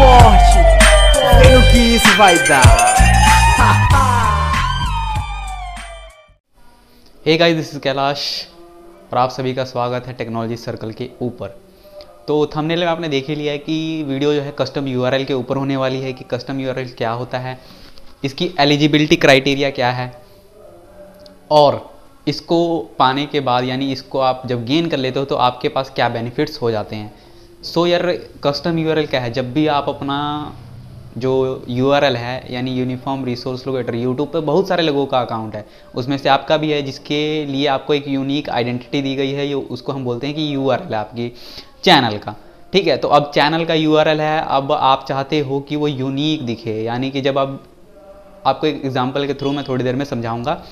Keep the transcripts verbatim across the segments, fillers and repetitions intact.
forte. Vem o que isso vai dar. Hey guys, this is Kailash और आप सभी का स्वागत है टेक्नोलॉजी सर्कल के ऊपर। तो थंबनेल में आपने देख ही लिया है कि वीडियो जो है कस्टम यूआरएल के ऊपर होने वाली है कि कस्टम यूआरएल क्या होता है, इसकी एलिजिबिलिटी क्राइटेरिया क्या है और इसको पाने के बाद यानी इसको आप जब गेन कर लेते हो तो आपके पास क्या बेनिफिट्स हो जाते हैं। सो यार, कस्टम यूआरएल क्या है? जब भी आप अपना जो यूआरएल है यानी यूनिफॉर्म रिसोर्स लोकेटर, यूट्यूब पे बहुत सारे लोगों का अकाउंट है, उसमें से आपका भी है, जिसके लिए आपको एक यूनिक आइडेंटिटी दी गई है, ये उसको हम बोलते हैं कि यूआरएल है आपकी चैनल का। ठीक है, तो अब चैनल का यूआरएल है, अब आप चाहते हो कि वो यूनिक दिखे, यानी कि जब आप आपको एक एग्जांपल के थ्रू मैं थोड़ी देर में समझाऊंगा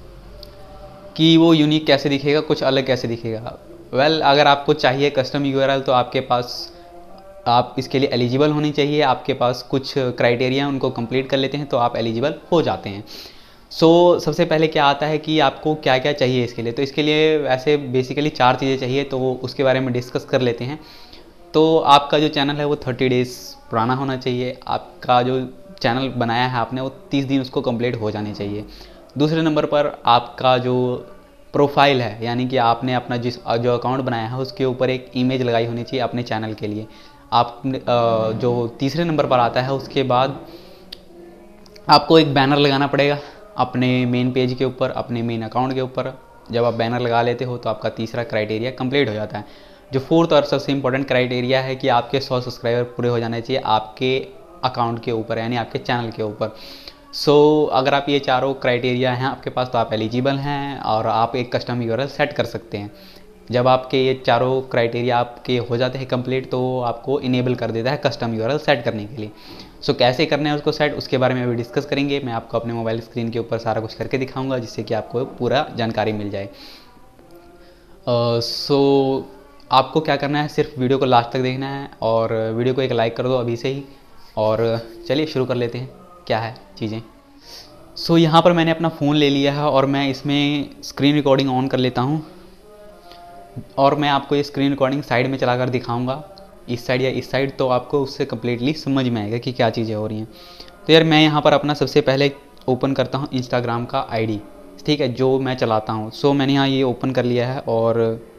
कि वो यूनिक कैसे दिखेगा, कुछ अलग कैसे दिखेगा। वेल well, अगर आपको चाहिए कस्टम यूआरएल तो आपके पास आप इसके लिए एलिजिबल होनी चाहिए, आपके पास कुछ क्राइटेरिया उनको कंप्लीट कर लेते हैं तो आप एलिजिबल हो जाते हैं। सो so, सबसे पहले क्या आता है कि आपको क्या क्या चाहिए इसके लिए। तो इसके लिए वैसे बेसिकली चार चीज़ें चाहिए, तो उसके बारे में डिस्कस कर लेते हैं। तो आपका जो चैनल है वो थर्टी डेज़ पुराना होना चाहिए, आपका जो चैनल बनाया है आपने वो तीस दिन उसको कंप्लीट हो जाने चाहिए। दूसरे नंबर पर आपका जो प्रोफाइल है यानी कि आपने अपना जिस जो अकाउंट बनाया है उसके ऊपर एक इमेज लगाई होनी चाहिए अपने चैनल के लिए। आप जो तीसरे नंबर पर आता है उसके बाद आपको एक बैनर लगाना पड़ेगा अपने मेन पेज के ऊपर, अपने मेन अकाउंट के ऊपर। जब आप बैनर लगा लेते हो तो आपका तीसरा क्राइटेरिया कंप्लीट हो जाता है। जो फोर्थ और सबसे इम्पोर्टेंट क्राइटेरिया है कि आपके सौ सब्सक्राइबर पूरे हो जाने चाहिए आपके अकाउंट के ऊपर यानी आपके चैनल के ऊपर। सो so, अगर आप ये चारों क्राइटेरिया हैं आपके पास तो आप एलिजिबल हैं और आप एक कस्टम यूआरएल सेट कर सकते हैं। जब आपके ये चारों क्राइटेरिया आपके हो जाते हैं कंप्लीट तो आपको इनेबल कर देता है कस्टम यूआरएल सेट करने के लिए। सो so, कैसे करना है उसको सेट, उसके बारे में अभी डिस्कस करेंगे। मैं आपको अपने मोबाइल स्क्रीन के ऊपर सारा कुछ करके दिखाऊंगा जिससे कि आपको पूरा जानकारी मिल जाए। सो uh, so, आपको क्या करना है, सिर्फ वीडियो को लास्ट तक देखना है और वीडियो को एक लाइक कर दो अभी से ही। और चलिए शुरू कर लेते हैं क्या है चीज़ें। सो so, यहाँ पर मैंने अपना फ़ोन ले लिया है और मैं इसमें स्क्रीन रिकॉर्डिंग ऑन कर लेता हूँ और मैं आपको ये स्क्रीन रिकॉर्डिंग साइड में चलाकर दिखाऊंगा, इस साइड या इस साइड, तो आपको उससे कम्प्लीटली समझ में आएगा कि क्या चीज़ें हो रही हैं। तो यार मैं यहाँ पर अपना सबसे पहले ओपन करता हूँ इंस्टाग्राम का आईडी, ठीक है, जो मैं चलाता हूँ। सो so, मैंने यहाँ ये ओपन कर लिया है और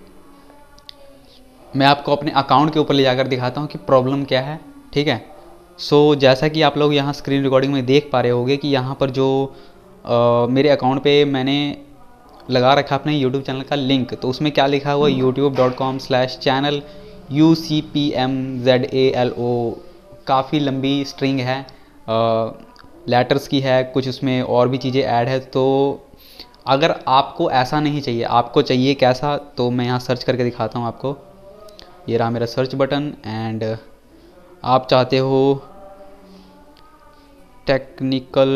मैं आपको अपने अकाउंट के ऊपर ले जाकर दिखाता हूँ कि प्रॉब्लम क्या है। ठीक है, सो so, जैसा कि आप लोग यहाँ स्क्रीन रिकॉर्डिंग में देख पा रहे होंगे कि यहाँ पर जो आ, मेरे अकाउंट पे मैंने लगा रखा अपने यूट्यूब चैनल का लिंक, तो उसमें क्या लिखा हुआ है, YouTube dot com slash channel U C P M Z A L O. काफ़ी लंबी स्ट्रिंग है, लेटर्स की है, कुछ उसमें और भी चीज़ें ऐड है। तो अगर आपको ऐसा नहीं चाहिए, आपको चाहिए कैसा, तो मैं यहाँ सर्च करके दिखाता हूँ आपको। ये रहा मेरा सर्च बटन एंड आप चाहते हो टेक्निकल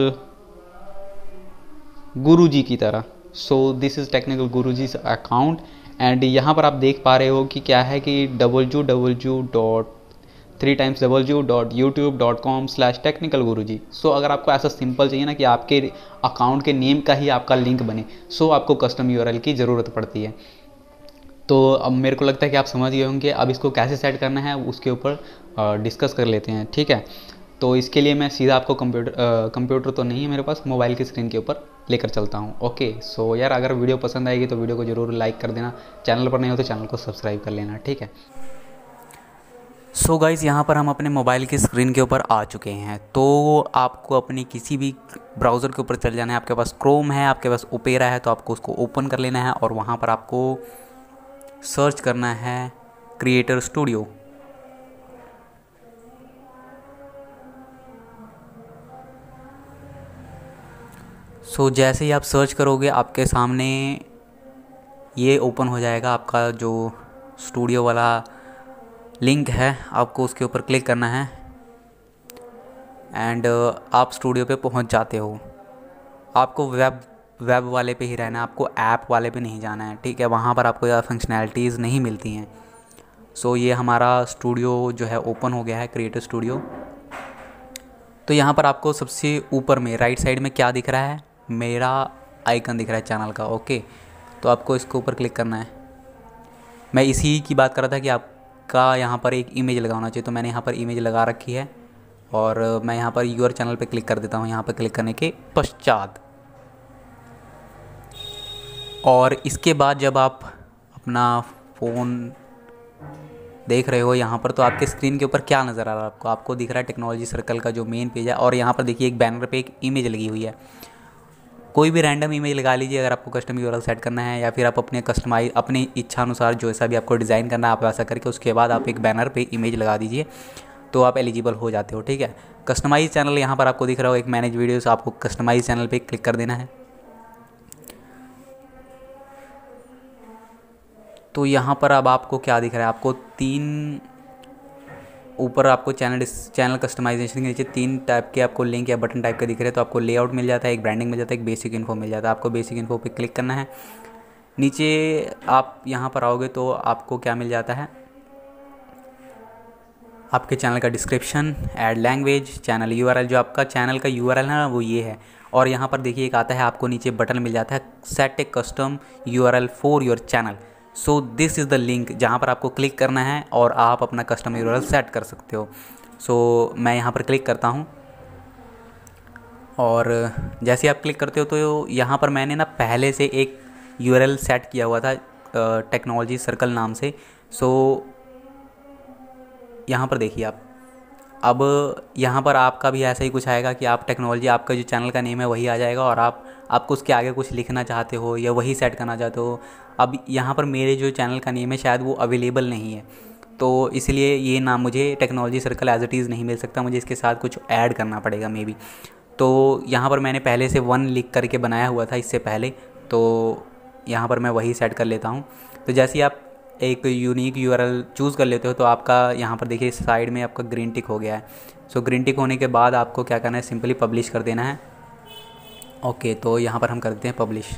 गुरुजी की तरह। So this is technical Guruji's account and यहाँ पर आप देख पा रहे हो कि क्या है कि W W W dot three times W dot YouTube dot com slash technical Guruji. So अगर आपको ऐसा सिंपल चाहिए ना कि आपके अकाउंट के नेम का ही आपका लिंक बने, सो so आपको कस्टम यूआरएल की ज़रूरत पड़ती है। तो अब मेरे को लगता है कि आप समझ गए होंगे। अब इसको कैसे सेट करना है उसके ऊपर डिस्कस कर लेते हैं। ठीक है, तो इसके लिए मैं सीधा आपको कंप्यूटर कंप्यूटर तो नहीं है मेरे पास, मोबाइल की स्क्रीन के ऊपर लेकर चलता हूँ। ओके, सो यार अगर वीडियो पसंद आएगी तो वीडियो को ज़रूर लाइक कर देना, चैनल पर नहीं हो तो चैनल को सब्सक्राइब कर लेना। ठीक है, सो so गाइज़, यहाँ पर हम अपने मोबाइल की स्क्रीन के ऊपर आ चुके हैं। तो आपको अपनी किसी भी ब्राउज़र के ऊपर चल जाना है। आपके पास क्रोम है, आपके पास ओपेरा है, तो आपको उसको ओपन कर लेना है और वहाँ पर आपको सर्च करना है क्रिएटर स्टूडियो। सो so, जैसे ही आप सर्च करोगे आपके सामने ये ओपन हो जाएगा, आपका जो स्टूडियो वाला लिंक है आपको उसके ऊपर क्लिक करना है एंड आप स्टूडियो पे पहुंच जाते हो। आपको वेब वेब वाले पे ही रहना है, आपको ऐप वाले पे नहीं जाना है। ठीक है, वहाँ पर आपको ज़्यादा फंक्शनैलिटीज़ नहीं मिलती हैं। सो so, ये हमारा स्टूडियो जो है ओपन हो गया है, क्रिएटर स्टूडियो। तो यहाँ पर आपको सबसे ऊपर में राइट साइड में क्या दिख रहा है, मेरा आइकन दिख रहा है चैनल का। ओके, तो आपको इसके ऊपर क्लिक करना है। मैं इसी की बात कर रहा था कि आपका यहाँ पर एक इमेज लगा होना चाहिए, तो मैंने यहाँ पर इमेज लगा रखी है। और मैं यहाँ पर यूर चैनल पे क्लिक कर देता हूँ। यहाँ पर क्लिक करने के पश्चात और इसके बाद जब आप अपना फ़ोन देख रहे हो यहाँ पर, तो आपके स्क्रीन के ऊपर क्या नज़र आ रहा है आपको? आपको दिख रहा है टेक्नोलॉजी सर्कल का जो मेन पेज है, और यहाँ पर देखिए एक बैनर पे एक इमेज लगी हुई है। कोई भी रैंडम इमेज लगा लीजिए अगर आपको कस्टम यूआरएल सेट करना है, या फिर आप अपने कस्टमाइज अपनी इच्छा अनुसार जो ऐसा भी आपको डिज़ाइन करना है आप वैसा करके उसके बाद आप एक बैनर पे इमेज लगा दीजिए, तो आप एलिजिबल हो जाते हो। ठीक है, कस्टमाइज चैनल यहाँ पर आपको दिख रहा हो एक मैनेज वीडियोस, आपको कस्टमाइज चैनल पे क्लिक कर देना है। तो यहाँ पर अब आपको क्या दिख रहा है? आपको तीन ऊपर आपको चैनल चैनल कस्टमाइजेशन के नीचे तीन टाइप के आपको लिंक या बटन टाइप के दिख रहे हैं। तो आपको लेआउट मिल जाता है, एक ब्रांडिंग मिल जाता है, एक बेसिक इन्फो मिल जाता है। आपको बेसिक इन्फो पे क्लिक करना है। नीचे आप यहाँ पर आओगे तो आपको क्या मिल जाता है? आपके चैनल का description, add language, channel URL. जो आपका चैनल का यूआरएल है ना वो ये है। और यहाँ पर देखिए एक आता है आपको नीचे बटन मिल जाता है set a custom URL for your channel. So this is the link जहाँ पर आपको क्लिक करना है और आप अपना कस्टम यूआरएल सेट कर सकते हो। सो so, मैं यहाँ पर क्लिक करता हूँ और जैसे आप क्लिक करते हो तो यहाँ पर मैंने ना पहले से एक यूआरएल सेट किया हुआ था टेक्नोलॉजी सर्कल नाम से। सो so, यहाँ पर देखिए आप, अब यहाँ पर आपका भी ऐसा ही कुछ आएगा कि आप टेक्नोलॉजी, आपका जो चैनल का नेम है वही आ जाएगा और आप आपको उसके आगे कुछ लिखना चाहते हो या वही सेट करना चाहते हो। अब यहाँ पर मेरे जो चैनल का नेम है शायद वो अवेलेबल नहीं है, तो इसलिए ये नाम मुझे technology circle as it is नहीं मिल सकता, मुझे इसके साथ कुछ ऐड करना पड़ेगा मे बी। तो यहाँ पर मैंने पहले से वन लिख करके बनाया हुआ था इससे पहले, तो यहाँ पर मैं वही सेट कर लेता हूँ। तो जैसे ही आप एक यूनिक यूआरएल चूज़ कर लेते हो तो आपका यहाँ पर देखिए साइड में आपका ग्रीन टिक हो गया है। सो ग्रीन टिक होने के बाद आपको क्या करना है? सिंपली पब्लिश कर देना है। ओके, तो यहाँ पर हम कर देते हैं पब्लिश।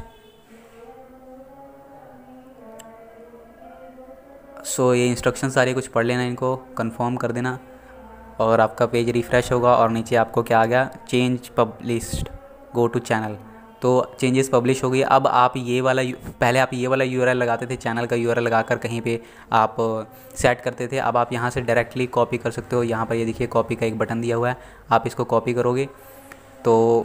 सो ये इंस्ट्रक्शन सारे कुछ पढ़ लेना, इनको कंफर्म कर देना और आपका पेज रिफ़्रेश होगा और नीचे आपको क्या आ गया? Change published, go to channel. तो चेंजेस पब्लिश हो गई। अब आप ये वाला, पहले आप ये वाला यूआरएल लगाते थे, चैनल का यूआरएल लगाकर कहीं पे आप सेट करते थे। अब आप यहाँ से डायरेक्टली कॉपी कर सकते हो। यहाँ पर ये देखिए कॉपी का एक बटन दिया हुआ है, आप इसको कॉपी करोगे तो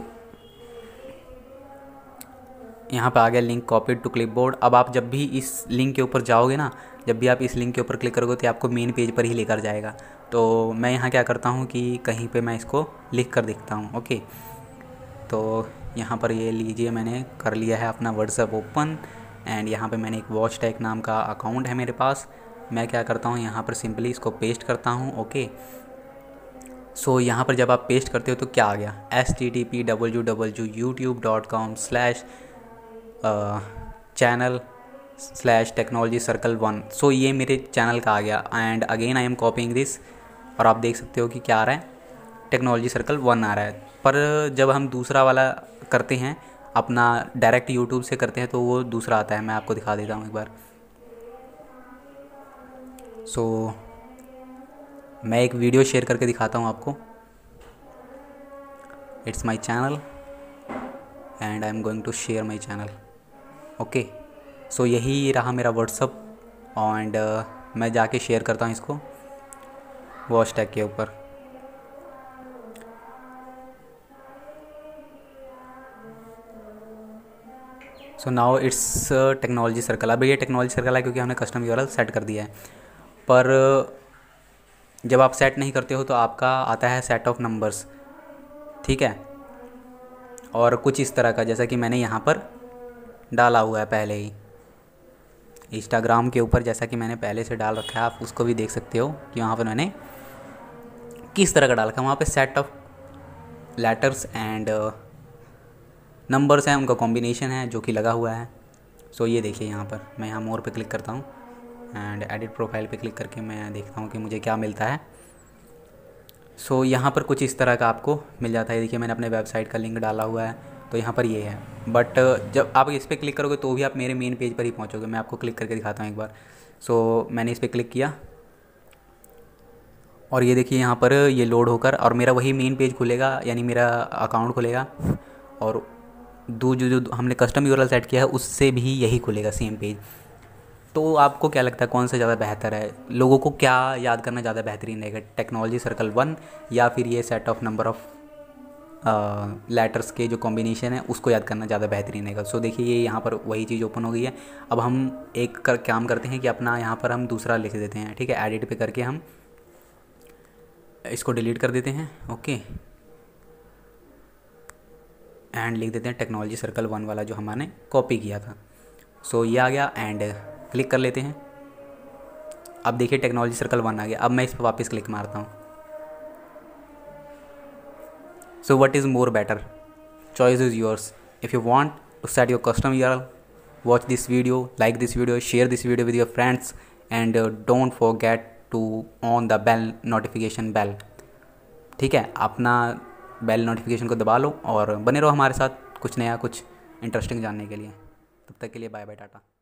यहाँ पे आ गया लिंक कॉपीड टू क्लिपबोर्ड। अब आप जब भी इस लिंक के ऊपर जाओगे ना, जब भी आप इस लिंक के ऊपर क्लिक करोगे तो आपको मेन पेज पर ही लेकर जाएगा। तो मैं यहाँ क्या करता हूँ कि कहीं पे मैं इसको लिख कर देखता हूँ। ओके, तो यहाँ पर ये लीजिए मैंने कर लिया है अपना व्हाट्सएप ओपन एंड यहाँ पे मैंने एक वॉच टैग नाम का अकाउंट है मेरे पास। मैं क्या करता हूँ यहाँ पर सिंपली इसको पेस्ट करता हूँ। ओके, सो यहाँ पर जब आप पेस्ट करते हो तो क्या आ गया? S T T P W W YouTube dot com slash channel slash technology circle one. So ये मेरे चैनल का आ गया and again I am copying this और आप देख सकते हो कि क्या आ रहा है? टेक्नोलॉजी सर्कल वन आ रहा है। पर जब हम दूसरा वाला करते हैं, अपना डायरेक्ट यूट्यूब से करते हैं, तो वो दूसरा आता है। मैं आपको दिखा देता हूँ एक बार। सो so, मैं एक वीडियो शेयर करके दिखाता हूँ आपको। It's my channel and I am going to share my channel. Okay, so यही रहा मेरा व्हाट्सअप एंड uh, मैं जाके शेयर करता हूँ इसको वॉच टैग के ऊपर। So now it's technology circle. अब ये टेक्नोलॉजी सर्कल है क्योंकि हमने कस्टम यूआरएल सेट कर दिया है। पर जब आप सेट नहीं करते हो तो आपका आता है सेट ऑफ नंबर्स, ठीक है, और कुछ इस तरह का, जैसा कि मैंने यहाँ पर डाला हुआ है पहले ही इंस्टाग्राम के ऊपर, जैसा कि मैंने पहले से डाल रखा है। आप उसको भी देख सकते हो कि वहाँ पर मैंने किस तरह का डाल रखा है। वहाँ पर set of letters and numbers हैं, उनका कॉम्बिनेशन है जो कि लगा हुआ है। सो so, ये देखिए यहाँ पर मैं यहाँ मोर पे क्लिक करता हूँ एंड एडिट प्रोफाइल पे क्लिक करके मैं देखता हूँ कि मुझे क्या मिलता है। सो so, यहाँ पर कुछ इस तरह का आपको मिल जाता है। देखिए मैंने अपने वेबसाइट का लिंक डाला हुआ है, तो यहाँ पर ये है। बट जब आप इस पर क्लिक करोगे तो भी आप मेरे मेन पेज पर ही पहुँचोगे। मैं आपको क्लिक करके दिखाता हूँ एक बार। सो so, मैंने इस पर क्लिक किया और ये देखिए यहाँ पर ये लोड होकर और मेरा वही मेन पेज खुलेगा, यानी मेरा अकाउंट खुलेगा और दो जो जो हमने कस्टम यूआरएल सेट किया है उससे भी यही खुलेगा सेम पेज। तो आपको क्या लगता है कौन सा ज़्यादा बेहतर है, लोगों को क्या याद करना ज़्यादा बेहतरीन रहेगा, टेक्नोलॉजी सर्कल वन या फिर ये set of number of letters के जो कॉम्बिनेशन है उसको याद करना ज़्यादा बेहतरीन रहेगा। सो देखिए ये यहाँ पर वही चीज़ ओपन हो गई है। अब हम एक कर काम करते हैं कि अपना यहाँ पर हम दूसरा लिख देते हैं, ठीक है। एडिट पे करके हम इसको डिलीट कर देते हैं, ओके, एंड लिख देते हैं टेक्नोलॉजी सर्कल वन वाला जो हमने कॉपी किया था। सो ये आ गया एंड क्लिक कर लेते हैं। अब देखिए टेक्नोलॉजी सर्कल वन आ गया। अब मैं इस पर वापस क्लिक मारता हूँ। So what is more better, choice is yours. If you want to set your custom URL, watch this video, like this video, share this video with your friends and don't forget to on the bell notification bell, ठीक है। अपना bell notification को दबा लो और बने रहो हमारे साथ कुछ नया कुछ इंटरेस्टिंग जानने के लिए। तब तक के लिए बाय बाय, टाटा।